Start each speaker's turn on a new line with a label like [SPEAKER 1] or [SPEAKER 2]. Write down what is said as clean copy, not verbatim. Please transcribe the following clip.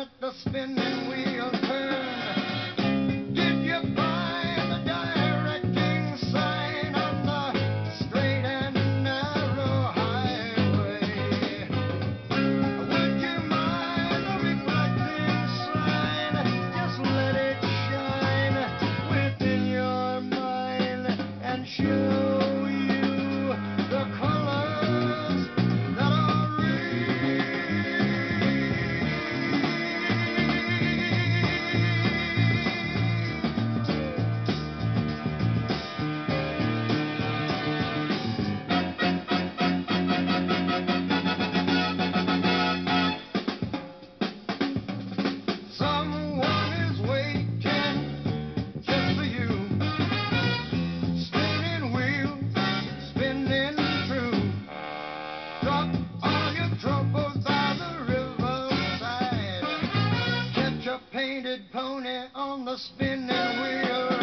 [SPEAKER 1] let the spinning wheel turn. Did you find the directing sign on the straight and narrow highway? Would you mind the reflecting sign? Just let it shine within your mind and show you the colors that are real. Someone is waiting just for you. Spinning wheel, spinning true. Drop all your troubles by the riverside. Catch a painted pony on the spinning wheel.